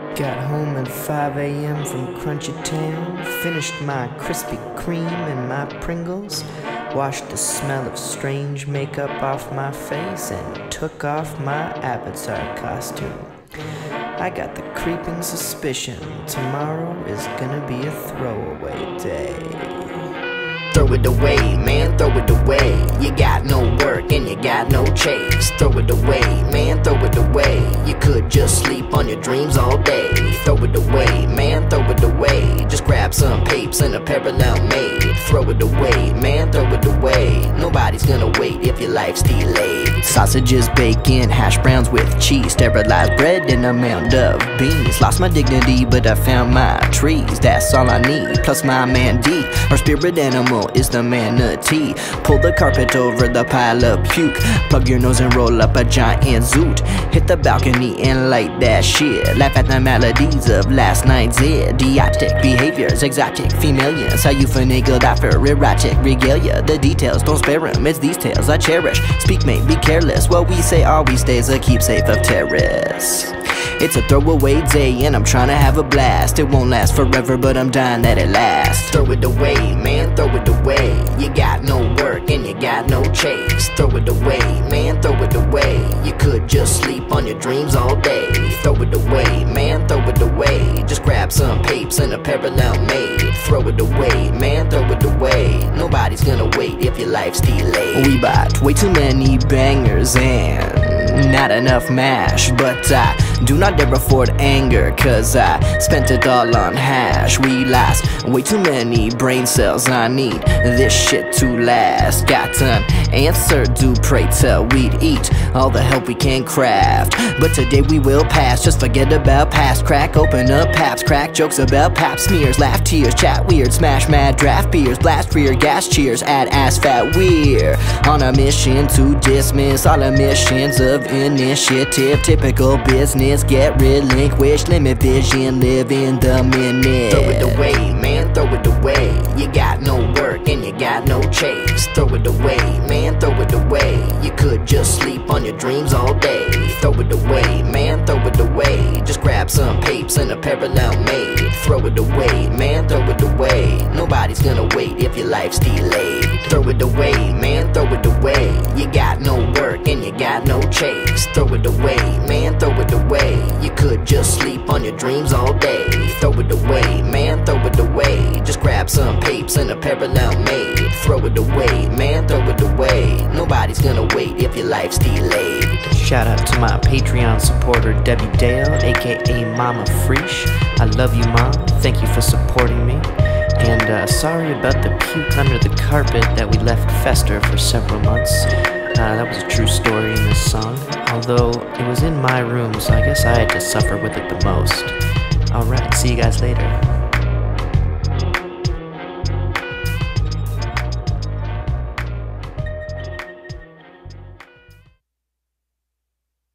Got home at 5 a.m. from Crunchy Town, finished my Krispy Kreme and my Pringles, washed the smell of strange makeup off my face, and took off my Avatar costume. I got the creeping suspicion tomorrow is gonna be a throwaway day. Throw it away, man, throw it away. You got no work and you got no chase. Throw it away, man, throw it away. You could just sleep on your dreams all day. Throw it away, man, throw it away. Just grab some papes and a parallel made. Throw it away, man, throw it away. Nobody's gonna wait if your life's delayed. Sausages, bacon, hash browns with cheese, sterilized bread and a mound of beans. Lost my dignity, but I found my trees. That's all I need, plus my man D. Our spirit animal is the manatee. Pull the carpet over the pile of puke. Plug your nose and roll up a giant zoot. Hit the balcony and light that shit. Laugh at the melodies of last night's idiotic behaviors. Exotic femalians, how you finagled after erotic regalia. The details, don't spare them, it's these tales I cherish. Speak, mate, be careless. What we say always stays a keepsake of terrorists. It's a throwaway day and I'm trying to have a blast. It won't last forever, but I'm dying that it lasts. Throw it away, man, throw it away. You got no work and you got no chase. Throw it away, man, throw it away. You could just sleep on your dreams all day. Throw it away, man, throw it away. Just grab some papes and a parallel made. Throw it away, man, throw it away. Nobody's gonna wait if your life's delayed. We bought way too many bangers and not enough mash, but I do not dare afford anger, cause I spent it all on hash. We lost way too many brain cells, I need this shit to last. Got an answer, do pray till we'd eat all the help we can craft. But today we will pass, just forget about past. Crack open up paps, crack jokes about pap smears. Laugh tears, chat weird, smash mad draft beers. Blast rear gas cheers, add ass fat we're on a mission to dismiss all emissions of initiative. Typical business, get relinquished, limit vision, live in the minute. Throw it away, man, throw it away. You got no work and you got no chase. Throw it away, man, throw it away. You could just sleep on your dreams all day. Throw it away, man, throw it away. Just grab some papes and a parallel made. Throw it away, man, throw it away. Nobody's gonna wait if your life's delayed. Throw it away, man, throw it away. You got no work and you got no chase. Throw it away, man, throw it away. You could just sleep on your dreams all day. Throw it away, man, throw it away. Just grab some papes and a parallel made. Throw it away, man, throw it away. Nobody's gonna wait if your life's delayed. Shout out to my Patreon supporter Debbie Dale, aka Mama Freesh. I love you, Mom. Thank you for supporting me. And sorry about the puke under the carpet that we left fester for several months. That was a true story in this song, although it was in my room, so I guess I had to suffer with it the most. Alright, see you guys later.